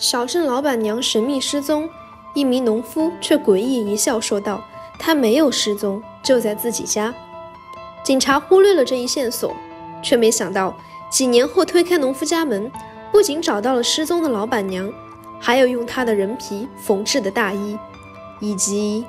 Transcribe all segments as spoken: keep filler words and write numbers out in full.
小镇老板娘神秘失踪，一名农夫却诡异一笑说道：“她没有失踪，就在自己家。”警察忽略了这一线索，却没想到几年后推开农夫家门，不仅找到了失踪的老板娘，还有用她的人皮缝制的大衣，以及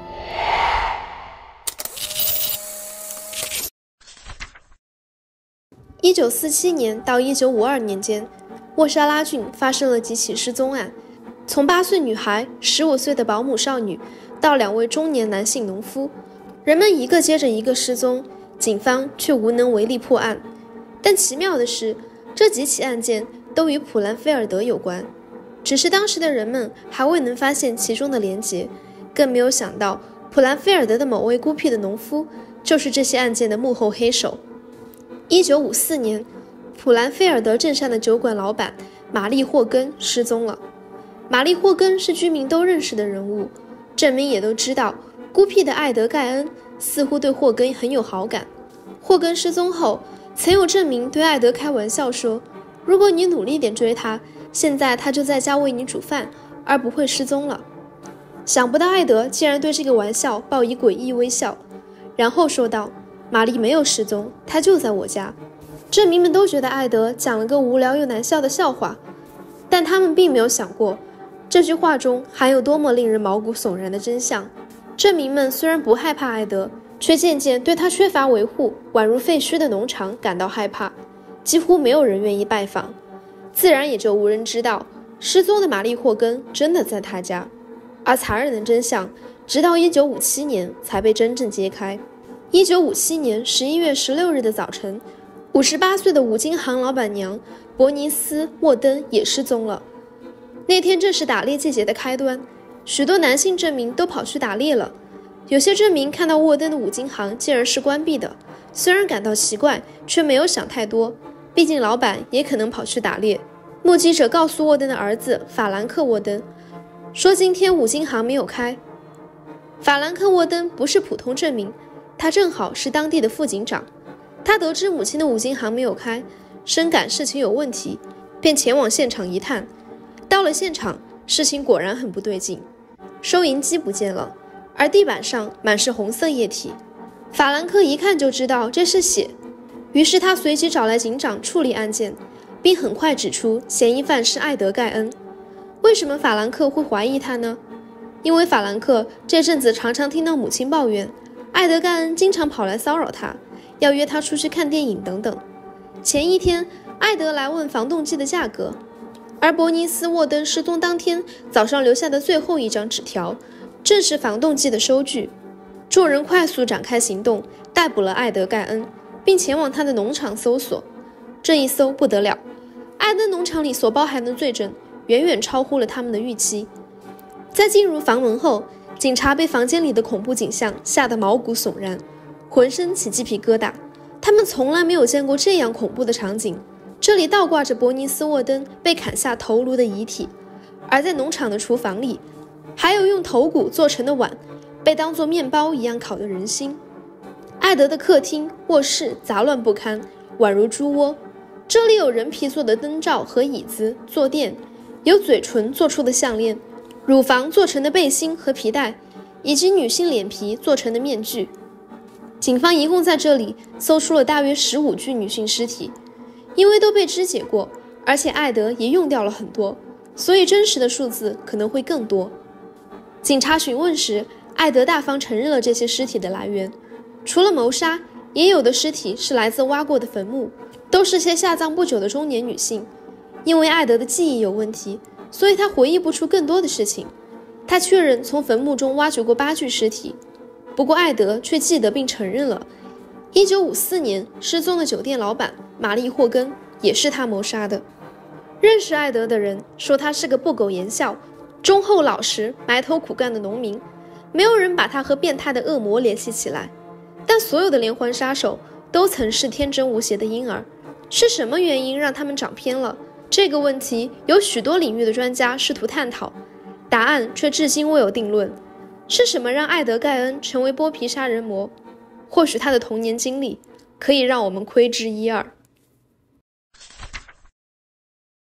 一九四七年到一九五二年间，沃沙拉郡发生了几起失踪案，从八岁女孩、十五岁的保姆少女到两位中年男性农夫，人们一个接着一个失踪，警方却无能为力破案。但奇妙的是，这几起案件都与普兰菲尔德有关，只是当时的人们还未能发现其中的连结，更没有想到普兰菲尔德的某位孤僻的农夫就是这些案件的幕后黑手。一九五四年，普兰菲尔德镇上的酒馆老板玛丽·霍根失踪了。玛丽·霍根是居民都认识的人物，镇民也都知道，孤僻的艾德·盖恩似乎对霍根很有好感。霍根失踪后，曾有镇民对艾德开玩笑说，如果你努力点追他，现在他就在家为你煮饭，而不会失踪了。想不到艾德竟然对这个玩笑报以诡异微笑，然后说道：“玛丽没有失踪，她就在我家。”镇民们都觉得艾德讲了个无聊又难笑的笑话，但他们并没有想过，这句话中含有多么令人毛骨悚然的真相。镇民们虽然不害怕艾德，却渐渐对他缺乏维护、宛如废墟的农场感到害怕，几乎没有人愿意拜访，自然也就无人知道失踪的玛丽·霍根真的在他家。而残忍的真相直到一九五七年才被真正揭开。一九五七年十一月十六日的早晨，五十八岁的五金行老板娘伯尼斯·沃登也失踪了。那天正是打猎季节的开端，许多男性镇民都跑去打猎了。有些镇民看到沃登的五金行竟然是关闭的，虽然感到奇怪，却没有想太多，毕竟老板也可能跑去打猎。目击者告诉沃登的儿子法兰克·沃登说，今天五金行没有开。法兰克·沃登不是普通镇民，他正好是当地的副警长。他得知母亲的五金行没有开，深感事情有问题，便前往现场一探。到了现场，事情果然很不对劲，收银机不见了，而地板上满是红色液体。法兰克一看就知道这是血，于是他随即找来警长处理案件，并很快指出嫌疑犯是艾德·盖恩。为什么法兰克会怀疑他呢？因为法兰克这阵子常常听到母亲抱怨，艾德·盖恩经常跑来骚扰他，要约他出去看电影等等。前一天，艾德来问防冻剂的价格，而伯尼斯·沃登失踪当天早上留下的最后一张纸条，正是防冻剂的收据。众人快速展开行动，逮捕了艾德·盖恩，并前往他的农场搜索。这一搜不得了，艾登农场里所包含的罪证远远超乎了他们的预期。在进入房门后，警察被房间里的恐怖景象吓得毛骨悚然，浑身起鸡皮疙瘩。他们从来没有见过这样恐怖的场景，这里倒挂着伯尼斯·沃登被砍下头颅的遗体，而在农场的厨房里，还有用头骨做成的碗被当作面包一样烤的人心。艾德的客厅、卧室杂乱不堪，宛如猪窝。这里有人皮做的灯罩和椅子、坐垫，有嘴唇做出的项链，乳房做成的背心和皮带，以及女性脸皮做成的面具。警方一共在这里搜出了大约十五具女性尸体，因为都被肢解过，而且艾德也用掉了很多，所以真实的数字可能会更多。警察询问时，艾德大方承认了这些尸体的来源，除了谋杀，也有的尸体是来自挖过的坟墓，都是些下葬不久的中年女性。因为艾德的记忆有问题，所以他回忆不出更多的事情。他确认从坟墓中挖掘过八具尸体，不过艾德却记得并承认了一九五四年失踪的酒店老板玛丽·霍根也是他谋杀的。认识艾德的人说他是个不苟言笑、忠厚老实、埋头苦干的农民，没有人把他和变态的恶魔联系起来。但所有的连环杀手都曾是天真无邪的婴儿，是什么原因让他们长偏了？这个问题有许多领域的专家试图探讨，答案却至今未有定论。是什么让艾德·盖恩成为剥皮杀人魔？或许他的童年经历可以让我们窥知一二。艾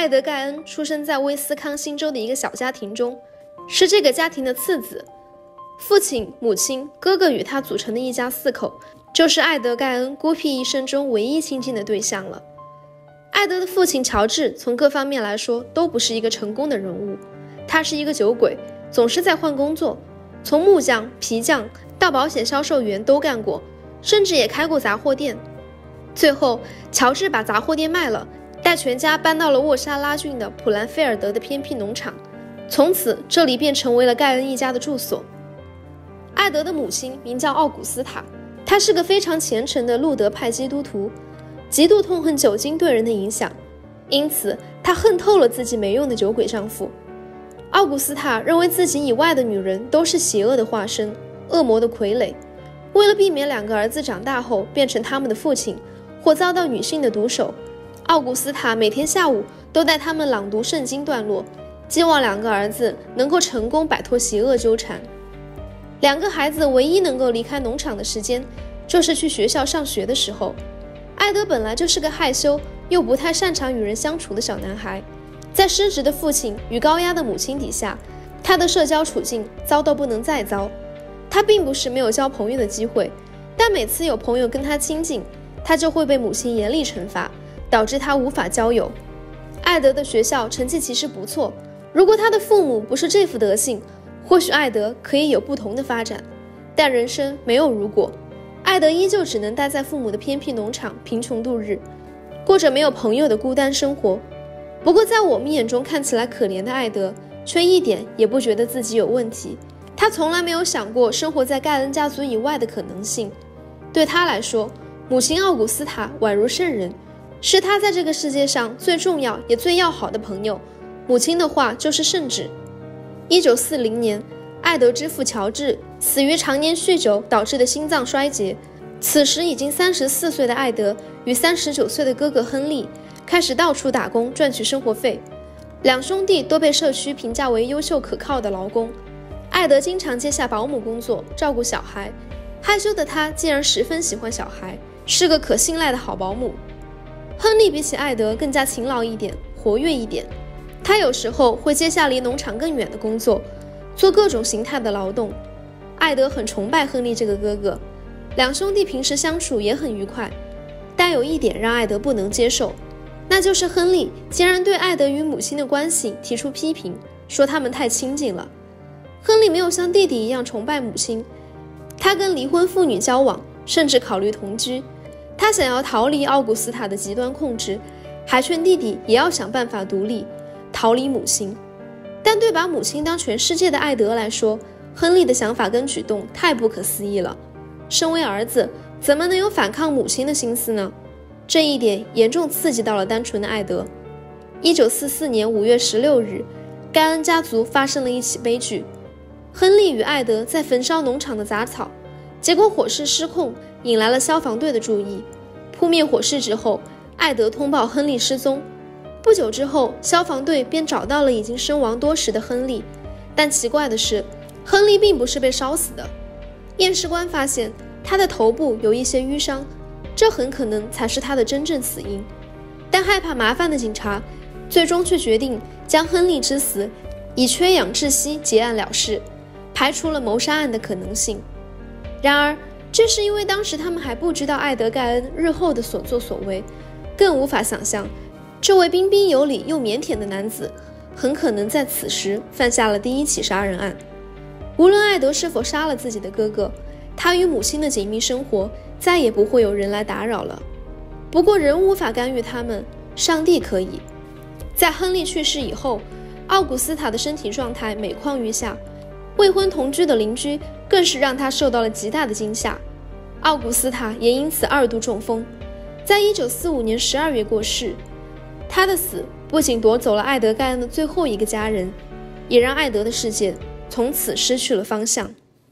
艾德盖恩出生在威斯康星州的一个小家庭中，是这个家庭的次子。父亲、母亲、哥哥与他组成的一家四口，就是艾德盖恩孤僻一生中唯一亲近的对象了。艾德的父亲乔治从各方面来说都不是一个成功的人物，他是一个酒鬼，总是在换工作，从木匠、皮匠到保险销售员都干过，甚至也开过杂货店。最后，乔治把杂货店卖了，带全家搬到了沃沙拉郡的普兰菲尔德的偏僻农场，从此这里便成为了盖恩一家的住所。艾德的母亲名叫奥古斯塔，她是个非常虔诚的路德派基督徒，极度痛恨酒精对人的影响，因此她恨透了自己没用的酒鬼丈夫。奥古斯塔认为自己以外的女人都是邪恶的化身，恶魔的傀儡。为了避免两个儿子长大后变成他们的父亲，或遭到女性的毒手，奥古斯塔每天下午都带他们朗读圣经段落，希望两个儿子能够成功摆脱邪恶纠缠。两个孩子唯一能够离开农场的时间，就是去学校上学的时候。艾德本来就是个害羞又不太擅长与人相处的小男孩，在失职的父亲与高压的母亲底下，他的社交处境糟到不能再糟。他并不是没有交朋友的机会，但每次有朋友跟他亲近，他就会被母亲严厉惩罚，导致他无法交友。艾德的学校成绩其实不错，如果他的父母不是这副德行，或许艾德可以有不同的发展。但人生没有如果，艾德依旧只能待在父母的偏僻农场贫穷度日，过着没有朋友的孤单生活。不过在我们眼中看起来可怜的艾德，却一点也不觉得自己有问题。他从来没有想过生活在盖恩家族以外的可能性。对他来说，母亲奥古斯塔宛如圣人，是他在这个世界上最重要也最要好的朋友。母亲的话就是圣旨。一九四零年，艾德之父乔治死于常年酗酒导致的心脏衰竭。此时已经三十四岁的艾德与三十九岁的哥哥亨利开始到处打工赚取生活费。两兄弟都被社区评价为优秀可靠的劳工。艾德经常接下保姆工作，照顾小孩。害羞的他竟然十分喜欢小孩，是个可信赖的好保姆。亨利比起艾德更加勤劳一点，活跃一点。他有时候会接下离农场更远的工作，做各种形态的劳动。艾德很崇拜亨利这个哥哥，两兄弟平时相处也很愉快。但有一点让艾德不能接受，那就是亨利竟然对艾德与母亲的关系提出批评，说他们太亲近了。亨利没有像弟弟一样崇拜母亲，他跟离婚妇女交往，甚至考虑同居。他想要逃离奥古斯塔的极端控制，还劝弟弟也要想办法独立，逃离母亲。但对把母亲当全世界的艾德来说，亨利的想法跟举动太不可思议了。身为儿子，怎么能有反抗母亲的心思呢？这一点严重刺激到了单纯的艾德。一九四四年五月十六日，盖恩家族发生了一起悲剧。亨利与艾德在焚烧农场的杂草，结果火势失控，引来了消防队的注意。扑灭火势之后，艾德通报亨利失踪。不久之后，消防队便找到了已经身亡多时的亨利。但奇怪的是，亨利并不是被烧死的。验尸官发现他的头部有一些淤伤，这很可能才是他的真正死因。但害怕麻烦的警察最终却决定将亨利之死以缺氧窒息结案了事，排除了谋杀案的可能性。然而，这是因为当时他们还不知道艾德盖恩日后的所作所为，更无法想象这位彬彬有礼又腼腆的男子很可能在此时犯下了第一起杀人案。无论艾德是否杀了自己的哥哥，他与母亲的紧密生活再也不会有人来打扰了。不过人无法干预他们，上帝可以。在亨利去世以后，奥古斯塔的身体状态每况愈下，未婚同居的邻居更是让他受到了极大的惊吓。奥古斯塔也因此二度中风，在一九四五年十二月过世。他的死不仅夺走了艾德盖恩的最后一个家人，也让艾德的世界从此失去了方向。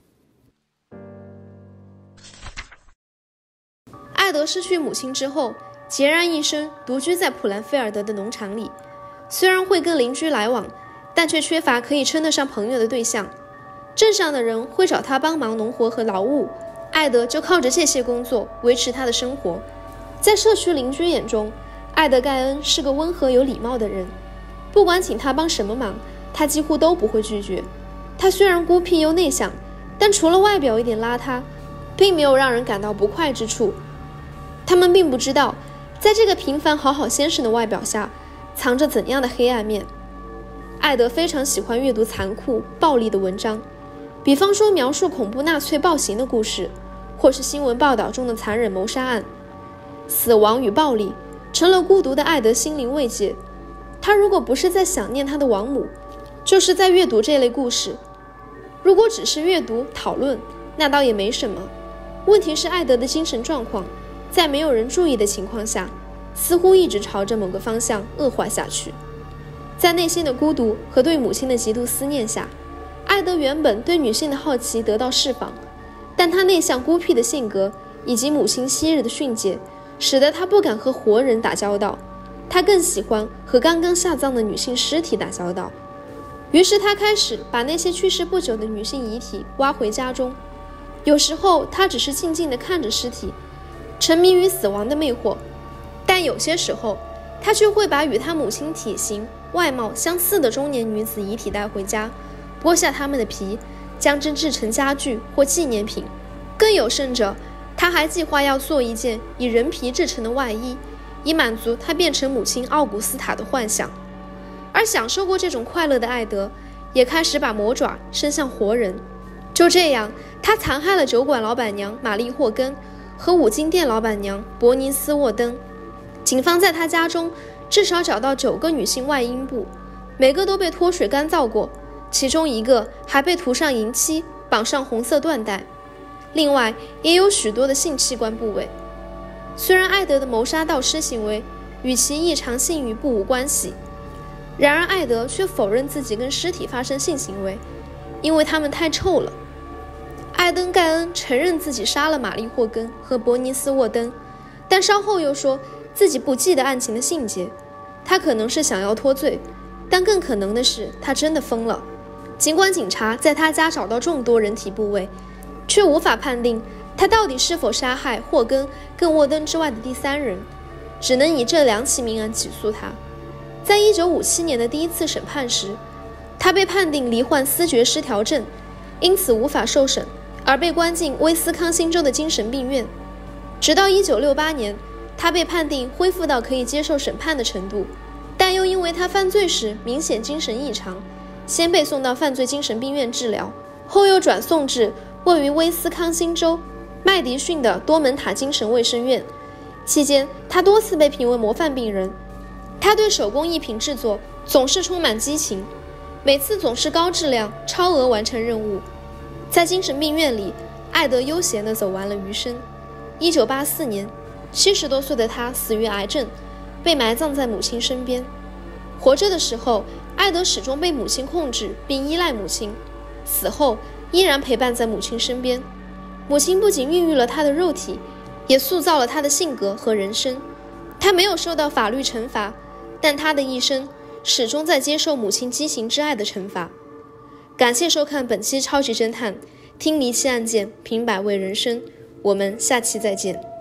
艾德失去母亲之后，孑然一身独居在普兰菲尔德的农场里，虽然会跟邻居来往，但却缺乏可以称得上朋友的对象。镇上的人会找他帮忙农活和劳务，艾德就靠着这些工作维持他的生活。在社区邻居眼中，艾德盖恩是个温和有礼貌的人， 不管请他帮什么忙，他几乎都不会拒绝。他虽然孤僻又内向，但除了外表一点邋遢，并没有让人感到不快之处。他们并不知道，在这个平凡好好先生的外表下，藏着怎样的黑暗面。艾德非常喜欢阅读残酷、暴力的文章，比方说描述恐怖纳粹暴行的故事，或是新闻报道中的残忍谋杀案。死亡与暴力成了孤独的艾德心灵慰藉。他如果不是在想念他的亡母，就是在阅读这类故事。如果只是阅读讨论，那倒也没什么。问题是艾德的精神状况在没有人注意的情况下，似乎一直朝着某个方向恶化下去。在内心的孤独和对母亲的极度思念下，艾德原本对女性的好奇得到释放，但他内向孤僻的性格以及母亲昔日的训诫，使得他不敢和活人打交道，他更喜欢和刚刚下葬的女性尸体打交道。于是他开始把那些去世不久的女性遗体挖回家中。有时候他只是静静地看着尸体，沉迷于死亡的魅惑，但有些时候他却会把与他母亲体型外貌相似的中年女子遗体带回家，剥下她们的皮，将之制成家具或纪念品。更有甚者，他还计划要做一件以人皮制成的外衣，以满足他变成母亲奥古斯塔的幻想。而享受过这种快乐的艾德，也开始把魔爪伸向活人。就这样，他残害了酒馆老板娘玛丽霍根和五金店老板娘伯尼斯沃登。警方在他家中至少找到九个女性外阴部，每个都被脱水干燥过，其中一个还被涂上银漆，绑上红色缎带。另外也有许多的性器官部位。虽然艾德的谋杀盗尸行为与其异常性欲不无关系，然而艾德却否认自己跟尸体发生性行为，因为他们太臭了。艾登盖恩承认自己杀了玛丽霍根和伯尼斯沃登，但稍后又说自己不记得案情的细节。他可能是想要脱罪，但更可能的是他真的疯了。尽管警察在他家找到众多人体部位，却无法判定他到底是否杀害霍根跟沃登之外的第三人，只能以这两起命案起诉他。在一九五七年的第一次审判时，他被判定罹患思觉失调症，因此无法受审，而被关进威斯康星州的精神病院。直到一九六八年，他被判定恢复到可以接受审判的程度，但又因为他犯罪时明显精神异常，先被送到犯罪精神病院治疗，后又转送至位于威斯康星州麦迪逊的多门塔精神卫生院。期间，他多次被评为模范病人。他对手工艺品制作总是充满激情，每次总是高质量、超额完成任务。在精神病院里，艾德悠闲地走完了余生。一九八四年，七十多岁的他死于癌症，被埋葬在母亲身边。活着的时候，艾德始终被母亲控制并依赖母亲，死后依然陪伴在母亲身边。母亲不仅孕育了他的肉体，也塑造了他的性格和人生。他没有受到法律惩罚，但他的一生始终在接受母亲畸形之爱的惩罚。感谢收看本期超级侦探，听离奇案件，品百味人生，我们下期再见。